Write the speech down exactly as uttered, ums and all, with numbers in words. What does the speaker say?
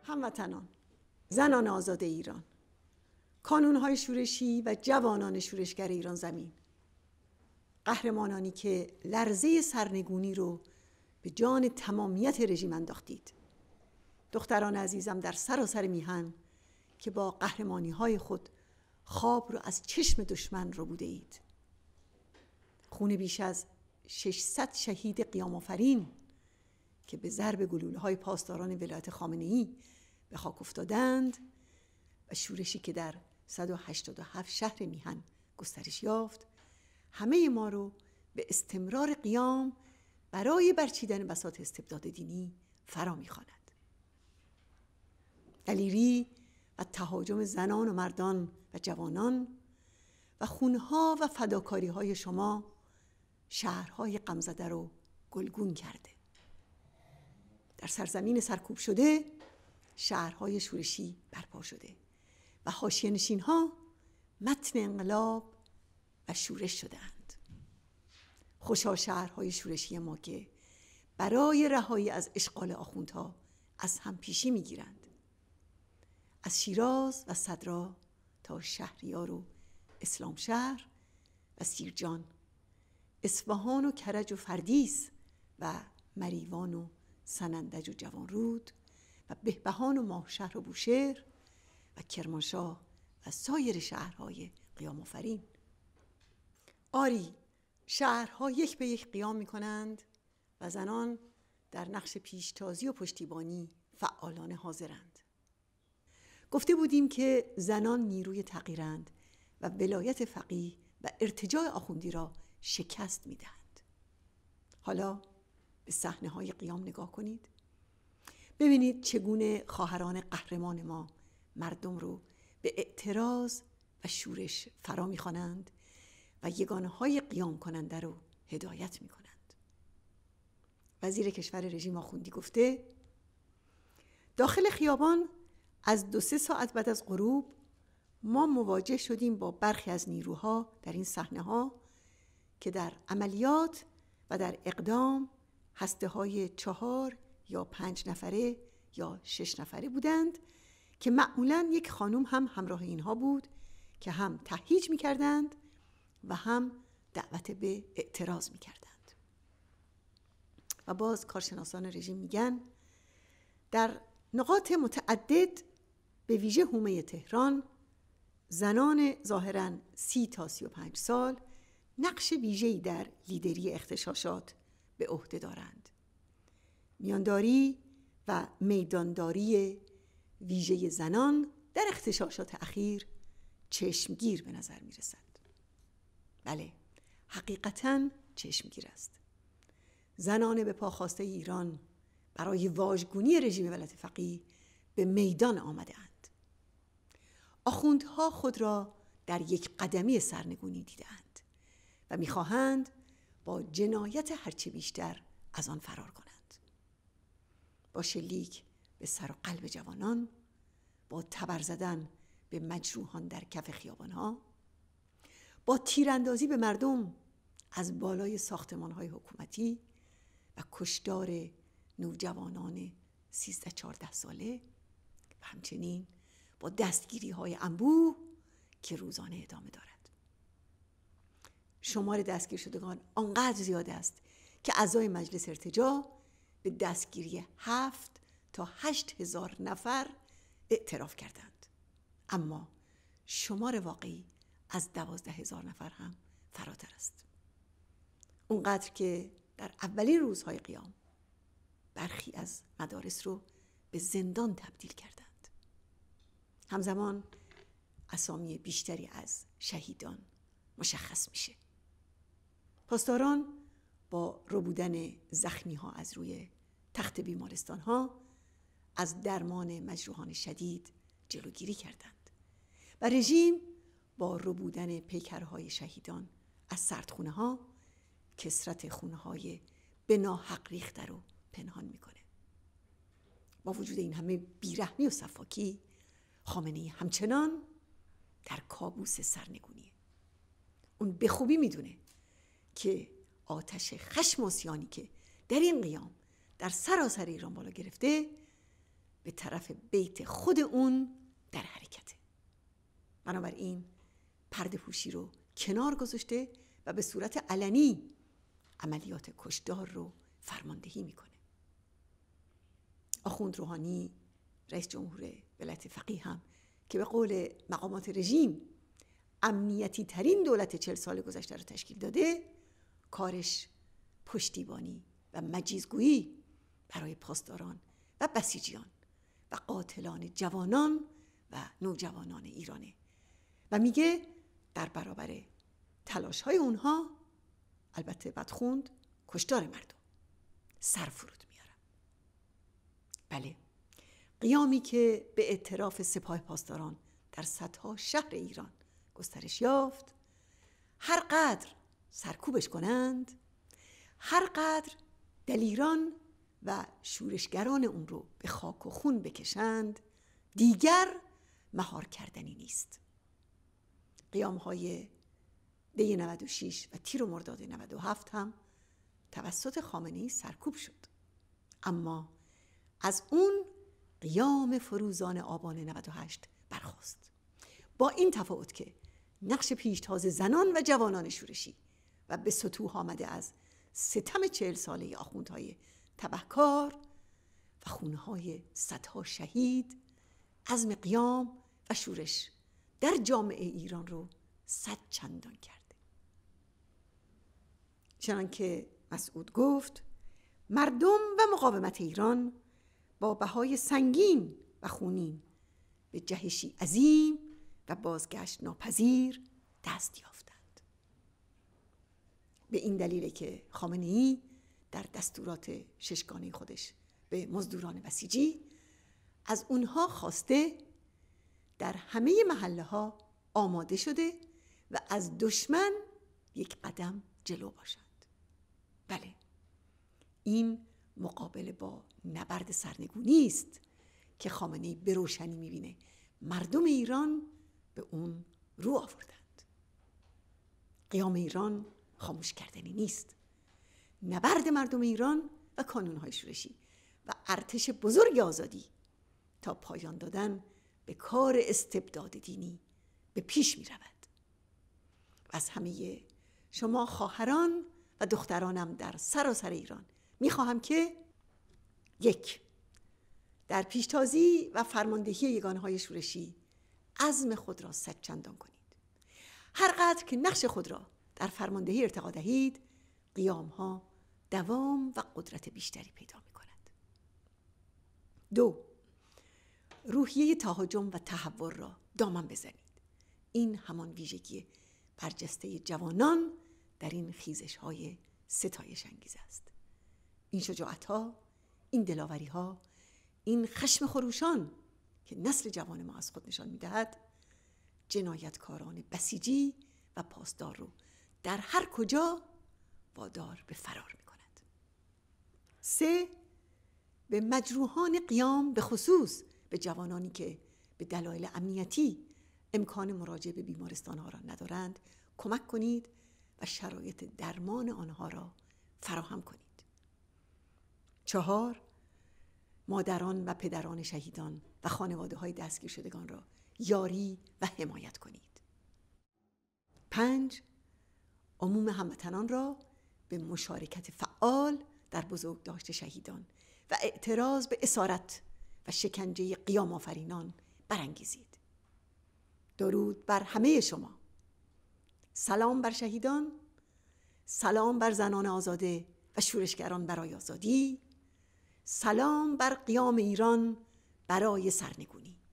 هموطنان، زنان آزاد ایران، کانونهای شورشی و جوانان شورشگر ایران زمین، قهرمانانی که لرزه سرنگونی رو به جان تمامیت رژیم انداختید، دختران عزیزم در سراسر میهن که با قهرمانی‌های خود خواب رو از چشم دشمن رو بوده اید. خون بیش از ششصد شهید قیام آفرین که به ضرب گلوله‌های پاسداران ولایت خامنه‌ای به خاک افتادند و شورشی که در صد و هشتاد و هفت شهر میهن گسترش یافت، همه ما رو به استمرار قیام برای برچیدن بساط استبداد دینی فرا می‌خواند. دلیری و تهاجم زنان و مردان و جوانان و خونها و فداکاری‌های شما شهرهای غمزده رو گلگون کرده. در سرزمین سرکوب شده شهرهای شورشی برپا شده و حاشیه‌نشین‌ها متن انقلاب و شورش شدند. خوشا شهرهای شورشی ما که برای رهایی از اشغال آخوندها از هم پیشی می‌گیرند. از شیراز و صدرا تا شهریار و اسلام شهر و سیرجان، اصفهان و کرج و فردیس و مریوان و سنندج و جوانرود و بهبهان و ماهشهر و بوشهر و کرمانشاه و سایر شهرهای قیام آفرین. آری، شهرها یک به یک قیام می کنند و زنان در نقش پیشتازی و پشتیبانی فعالانه حاضرند. گفته بودیم که زنان نیروی تغییرند و ولایت فقیه و ارتجاع آخوندی را شکست می دهند. حالا به صحنه های قیام نگاه کنید. ببینید چگونه خواهران قهرمان ما مردم رو به اعتراض و شورش فرا می خوانند و یگانه های قیام کننده رو هدایت می کنند. وزیر کشور رژیم آخوندی گفته داخل خیابان از دو سه ساعت بعد از غروب ما مواجه شدیم با برخی از نیروها در این صحنه ها که در عملیات و در اقدام هسته های چهار یا پنج نفره یا شش نفره بودند که معمولاً یک خانم هم همراه اینها بود که هم تهییج می کردند و هم دعوت به اعتراض می کردند. و باز کارشناسان رژیم میگن در نقاط متعدد به ویژه حومه تهران زنان ظاهراً سی تا سی و پنج سال نقش ویژه‌ای در لیدری اغتشاشات به عهده دارند. میانداری و میدانداری ویژه زنان در اغتشاشات اخیر چشمگیر به نظر می رسد. بله، حقیقتاً چشمگیر است. زنان به پا خواسته ایران برای واژگونی رژیم ولایت فقیه به میدان آمده اند. آخوندها خود را در یک قدمی سرنگونی دیدند و می‌خواهند با جنایت هرچه بیشتر از آن فرار کنند. با شلیک به سر و قلب جوانان، با تبر زدن به مجروحان در کف خیابانها، با تیراندازی به مردم از بالای ساختمان‌های حکومتی و کشتار نوجوانان سیزده چهارده ساله و همچنین با دستگیری‌های انبوه که روزانه ادامه دارد. شمار دستگیر شدگان آنقدر زیاد است که اعضای مجلس ارتجاع به دستگیری هفت تا هشت هزار نفر اعتراف کردند، اما شمار واقعی از دوازده هزار نفر هم فراتر است. اونقدر که در اولین روزهای قیام برخی از مدارس رو به زندان تبدیل کردند. همزمان اسامی بیشتری از شهیدان مشخص میشه. پاسداران با ربودن زخمی ها از روی تخت بیمارستان ها از درمان مجروحان شدید جلوگیری کردند و رژیم با ربودن پیکرهای شهیدان از سردخونه ها کثرت خونه های به ناحق ریخته رو پنهان میکنه. با وجود این همه بیرحمی و سفاکی، خامنه‌ای همچنان در کابوس سرنگونیه. اون به خوبی میدونه که آتش خشم و عصیانی که در این قیام در سراسر ایران بالا گرفته به طرف بیت خود اون در حرکته. بنابراین پرده پوشی رو کنار گذاشته و به صورت علنی عملیات کشتار رو فرماندهی میکنه. آخوند روحانی رئیس جمهور ولایت فقیه هم که به قول مقامات رژیم امنیتی ترین دولت چهل سال گذشته رو تشکیل داده، کارش پشتیبانی و مجیزگویی برای پاسداران و بسیجیان و قاتلان جوانان و نوجوانان ایرانه و میگه در برابر تلاش های اونها، البته بدخوند، کشتار مردم سر فرود میارن. بله، قیامی که به اعتراف سپاه پاسداران در صدها شهر ایران گسترش یافت، هر قدر سرکوبش کنند، هر قدر دلیران و شورشگران اون رو به خاک و خون بکشند، دیگر مهار کردنی نیست. قیام های دی نود و شش و تیر و مرداد نود و هفت هم توسط خامنه‌ای سرکوب شد، اما از اون قیام فروزان آبان نود و هشت برخاست، با این تفاوت که نقش پیشتاز زنان و جوانان شورشی و به سطوح آمده از ستم چهل ساله آخوندهای تبهکار و خونهای صدها شهید، عزم قیام و شورش در جامعه ایران رو صد چندان کرده. چنانکه مسعود گفت، مردم و مقاومت ایران با بهای سنگین و خونین به جهشی عظیم و بازگشت ناپذیر دست یافتند. به این دلیل که خامنه‌ای در دستورات ششگانه خودش به مزدوران بسیجی از اونها خواسته در همه محله ها آماده شده و از دشمن یک قدم جلو باشند. بله، این مقابله با نبرد سرنگونی است که خامنه‌ای به روشنی می‌بینه مردم ایران به اون رو آوردند. قیام ایران خاموش کردنی نیست. نبرد مردم ایران و کانون‌های شورشی و ارتش بزرگ آزادی تا پایان دادن به کار استبداد دینی به پیش می رود. و از همه شما خواهران و دخترانم در سراسر ایران می خواهم که یک، در پیشتازی و فرماندهی یگانه‌های شورشی عزم خود را صد چندان کنید. هر قدر که نقش خود را در فرماندهی ارتقا دهید، قیام‌ها دوام و قدرت بیشتری پیدا می کند. دو، روحیه تهاجم و تحور را دامن بزنید. این همان ویژگی برجسته جوانان در این خیزش‌های ستایش انگیز است. این شجاعت‌ها، این دلاوری‌ها، این خشم خروشان که نسل جوان ما از خود نشان می‌دهد، جنایتکاران بسیجی و پاسدار رو در هر کجا وادار به فرار می‌کند. سه، به مجروحان قیام، به خصوص به جوانانی که به دلایل امنیتی امکان مراجعه به بیمارستان‌ها را ندارند، کمک کنید و شرایط درمان آنها را فراهم کنید. چهار، مادران و پدران شهیدان و خانواده‌های دستگیر شدگان را یاری و حمایت کنید. پنج، عموم هموطنان را به مشارکت فعال در بزرگداشت شهیدان و اعتراض به اسارت و شکنجه قیام آفرینان برانگیزید. درود بر همه شما. سلام بر شهیدان، سلام بر زنان آزاده و شورشگران برای آزادی، سلام بر قیام ایران برای سرنگونی.